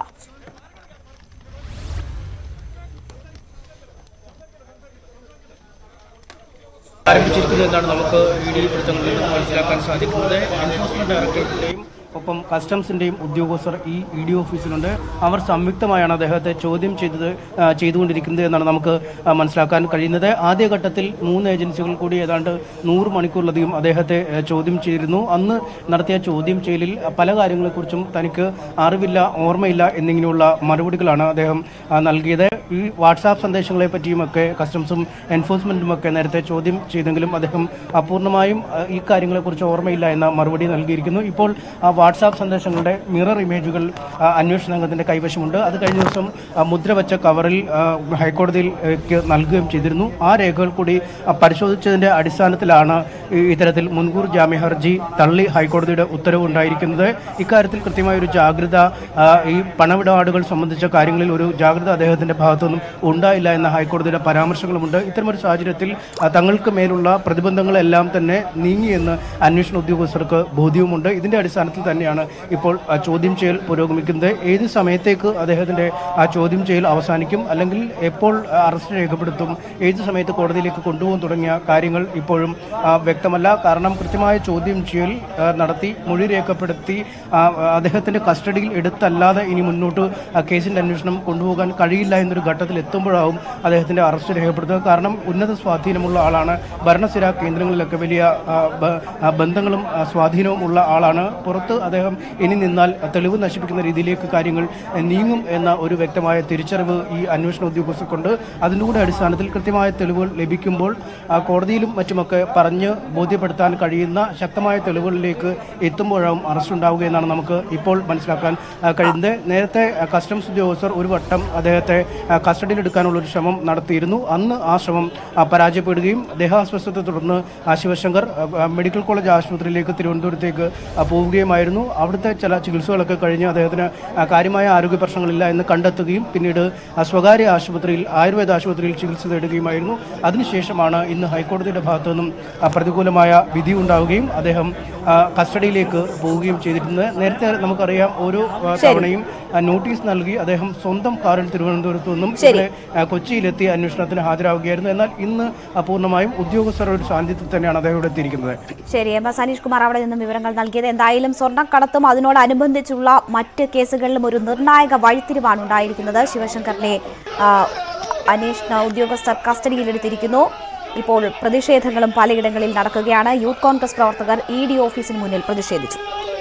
ആരംഭിച്ചിരിക്കുന്നത് എന്നാണ് നമുക്ക് ED വൃത്തങ്ങളിൽ നിന്ന് മനസ്സിലാക്കാൻ സാധിക്കുന്നത്. എൻഫോഴ്സ്മെന്റ് ഡയറക്ടറേറ്റിന്റെയും ഒപ്പം കസ്റ്റംസിന്റെയും ഉദ്യോഗസ്ഥർ ഈ ED ഓഫീസിലുണ്ട്. അവർ സംയുക്തമായാണ് അദ്ദേഹത്തെ ചോദ്യം ചെയ്തുകൊണ്ടിരിക്കുന്നത് എന്നാണ് നമുക്ക് മനസ്സിലാക്കാൻ കഴിയുന്നത്. ആദ്യഘട്ടത്തിൽ 3 ഏജൻസികൾ കൂടി ഏതാണ്ട് 100 മണിക്കൂറിലധികം അദ്ദേഹത്തെ ചോദ്യം ചെയ്തിരുന്നു. അന്ന് നടത്തിയ ചോദ്യം ചെയ്യലിൽ പല കാര്യങ്ങളെക്കുറിച്ചും തനിക്ക് അറിവില്ല, ഓർമ്മയില്ല എന്നിങ്ങനെയുള്ള മറുപടികളാണ് അദ്ദേഹം നൽകിയത്. ഈ വാട്സാപ്പ് സന്ദേശങ്ങളെ പറ്റിയുമൊക്കെ കസ്റ്റംസും എൻഫോഴ്സ്മെന്റുമൊക്കെ നേരത്തെ ചോദ്യം ചെയ്തെങ്കിലും അദ്ദേഹം അപൂർണമായും ഈ കാര്യങ്ങളെക്കുറിച്ച് ഓർമ്മയില്ല എന്ന മറുപടി നൽകിയിരിക്കുന്നു. ഇപ്പോൾ ആ വാട്സാപ്പ് സന്ദേശങ്ങളുടെ മിറർ ഇമേജുകൾ അന്വേഷണ സംഘത്തിന്റെ കൈവശമുണ്ട്. അത് കഴിഞ്ഞ ദിവസം മുദ്രവച്ച കവറിൽ ഹൈക്കോടതിയിലേക്ക് നൽകുകയും ചെയ്തിരുന്നു. ആ രേഖകൾ കൂടി പരിശോധിച്ചതിന്റെ അടിസ്ഥാനത്തിലാണ് ഇത്തരത്തിൽ മുൻകൂർ ജാമ്യ ഹർജി തള്ളി ഹൈക്കോടതിയുടെ ഉത്തരവുണ്ടായിരിക്കുന്നത്. ഇക്കാര്യത്തിൽ കൃത്യമായ ഒരു ജാഗ്രത, ഈ പണമിടപാടുകൾ സംബന്ധിച്ച കാര്യങ്ങളിൽ ഒരു ജാഗ്രത അദ്ദേഹത്തിന്റെ ഭാഗത്തുനിന്നും ഉണ്ടായില്ല എന്ന ഹൈക്കോടതിയുടെ പരാമർശങ്ങളുമുണ്ട്. ഇത്തരമൊരു സാഹചര്യത്തിൽ തങ്ങൾക്ക് മേലുള്ള പ്രതിബന്ധങ്ങളെല്ലാം തന്നെ നീങ്ങിയെന്ന് അന്വേഷണ ഉദ്യോഗസ്ഥർക്ക് ബോധ്യവുമുണ്ട്. ഇതിന്റെ അടിസ്ഥാനത്തിൽ തന്നെയാണ് ഇപ്പോൾ ചോദ്യം ചെയ്യൽ പുരോഗമിക്കുന്നത്. ഏത് സമയത്തേക്ക് അദ്ദേഹത്തിന്റെ ആ ചോദ്യം ചെയ്യൽ അവസാനിക്കും, അല്ലെങ്കിൽ എപ്പോൾ അറസ്റ്റ് രേഖപ്പെടുത്തും, ഏത് സമയത്ത് കോടതിയിലേക്ക് കൊണ്ടുപോകും തുടങ്ങിയ കാര്യങ്ങൾ ഇപ്പോഴും വ്യക്തമല്ല. കാരണം കൃത്യമായ ചോദ്യം ചെയ്യൽ നടത്തി മൊഴി രേഖപ്പെടുത്തി അദ്ദേഹത്തിന്റെ കസ്റ്റഡിയിൽ എടുത്തല്ലാതെ ഇനി മുന്നോട്ട് കേസിന്റെ അന്വേഷണം കൊണ്ടുപോകാൻ കഴിയില്ല എന്നൊരു ഘട്ടത്തിൽ എത്തുമ്പോഴാവും അദ്ദേഹത്തിന്റെ അറസ്റ്റ് രേഖപ്പെടുത്തുക. കാരണം ഉന്നത സ്വാധീനമുള്ള ആളാണ്. ഭരണസ്ഥിര കേന്ദ്രങ്ങളിലൊക്കെ വലിയ ബന്ധങ്ങളും സ്വാധീനവും ഉള്ള ആളാണ്. പുറത്ത് അദ്ദേഹം ഇനി നിന്നാൽ തെളിവ് നശിപ്പിക്കുന്ന രീതിയിലേക്ക് കാര്യങ്ങൾ നീങ്ങും എന്ന ഒരു വ്യക്തമായ തിരിച്ചറിവ് ഈ അന്വേഷണ ഉദ്യോഗസ്ഥർക്കുണ്ട്. അതിൻ്റെ കൂടെ അടിസ്ഥാനത്തിൽ കൃത്യമായ തെളിവുകൾ ലഭിക്കുമ്പോൾ കോടതിയിലും മറ്റുമൊക്കെ പറഞ്ഞ് ബോധ്യപ്പെടുത്താൻ കഴിയുന്ന ശക്തമായ തെളിവുകളിലേക്ക് എത്തുമ്പോഴാവും അറസ്റ്റ് ഉണ്ടാവുക എന്നാണ് നമുക്ക് ഇപ്പോൾ മനസ്സിലാക്കാൻ കഴിയുന്നത്. നേരത്തെ കസ്റ്റംസ് ഉദ്യോഗസ്ഥർ ഒരു വട്ടം അദ്ദേഹത്തെ കസ്റ്റഡിയിലെടുക്കാനുള്ള ഒരു ശ്രമം നടത്തിയിരുന്നു. അന്ന് ആ ശ്രമം പരാജയപ്പെടുകയും ദേഹാസ്വസ്ഥത്തെ തുടർന്ന് ശിവശങ്കർ മെഡിക്കൽ കോളേജ് ആശുപത്രിയിലേക്ക് തിരുവനന്തപുരത്തേക്ക് പോവുകയുമായിരുന്നു. അവിടുത്തെ ചില ചികിത്സകളൊക്കെ കഴിഞ്ഞ് അദ്ദേഹത്തിന് കാര്യമായ ആരോഗ്യ പ്രശ്നങ്ങളില്ല എന്ന് കണ്ടെത്തുകയും പിന്നീട് സ്വകാര്യ ആശുപത്രിയിൽ, ആയുർവേദ ആശുപത്രിയിൽ ചികിത്സ തേടുകയുമായിരുന്നു. അതിനുശേഷമാണ് ഇന്ന് ഹൈക്കോടതിയുടെ ഭാഗത്തു നിന്നും പ്രതികൂലമായ വിധി ഉണ്ടാവുകയും അദ്ദേഹം കസ്റ്റഡിയിലേക്ക് പോവുകയും ചെയ്തിരുന്നത്. നേരത്തെ നമുക്കറിയാം, ഓരോ തവണയും നോട്ടീസ് നൽകി അദ്ദേഹം സ്വന്തം കാറിൽ തിരുവനന്തപുരത്തു നിന്നും ഇവിടെ കൊച്ചിയിലെത്തി അന്വേഷണത്തിന് ഹാജരാവുകയായിരുന്നു. എന്നാൽ ഇന്ന് പൂർണ്ണമായും ഉദ്യോഗസ്ഥരുടെ ഒരു സാന്നിധ്യത്തിൽ തന്നെയാണ് അദ്ദേഹം ഇവിടെ എത്തിയിരിക്കുന്നത്. ശരി, MS അനീഷ് കുമാർ അവിടെ നിന്നും വിവരങ്ങൾ നൽകിയത്. എന്തായാലും സ്വർണ്ണക്കടത്തും അതിനോടനുബന്ധിച്ചുള്ള മറ്റ് കേസുകളിലും ഒരു നിർണായക വഴിത്തിരിവാണ് ഉണ്ടായിരിക്കുന്നത്. ശിവശങ്കറിനെ അന്വേഷണ ഉദ്യോഗസ്ഥർ കസ്റ്റഡിയിലെടുത്തിരിക്കുന്നു. ഇപ്പോൾ പ്രതിഷേധങ്ങളും പലയിടങ്ങളിൽ നടക്കുകയാണ്. യൂത്ത് കോൺഗ്രസ് പ്രവർത്തകർ ED ഓഫീസിന് മുന്നിൽ പ്രതിഷേധിച്ചു.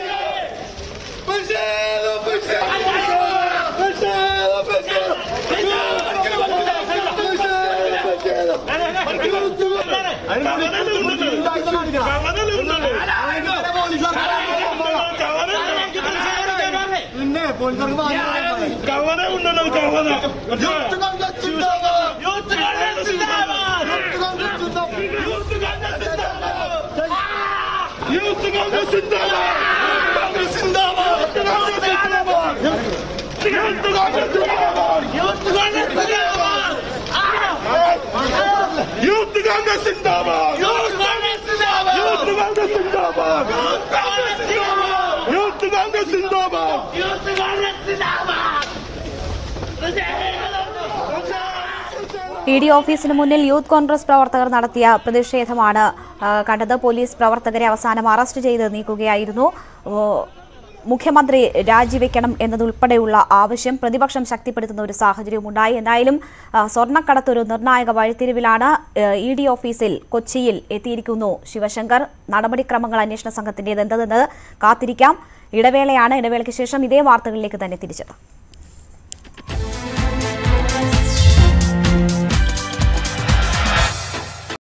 ED ഓഫീസിന് മുന്നിൽ യൂത്ത് കോൺഗ്രസ് പ്രവർത്തകർ നടത്തിയ പ്രതിഷേധമാണ് കണ്ടത്. പോലീസ് പ്രവർത്തകരെ അവസാനം അറസ്റ്റ് ചെയ്ത് നീക്കുകയായിരുന്നു. മുഖ്യമന്ത്രി രാജിവെക്കണം എന്നതുൾപ്പെടെയുള്ള ആവശ്യം പ്രതിപക്ഷം ശക്തിപ്പെടുത്തുന്ന ഒരു സാഹചര്യവും ഉണ്ടായി. എന്തായാലും സ്വർണ്ണക്കടത്ത് ഒരു നിർണായക വഴിത്തിരിവിലാണ്. ED ഓഫീസിൽ കൊച്ചിയിൽ എത്തിയിരിക്കുന്നു ശിവശങ്കർ. നടപടിക്രമങ്ങൾ അന്വേഷണ സംഘത്തിന്റേത് എന്തെന്ന് കാത്തിരിക്കാം. ഇടവേളയാണ്. ഇടവേളയ്ക്ക് ശേഷം ഇതേ വാർത്തകളിലേക്ക് തന്നെ തിരിച്ചെത്താം.